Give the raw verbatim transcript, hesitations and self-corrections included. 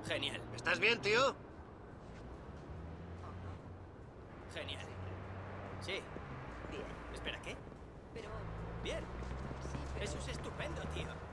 Genial. ¿Estás bien, tío? Genial. Sí. Bien. Espera, ¿qué? Pero... Bien. Sí, pero... Eso es estupendo, tío.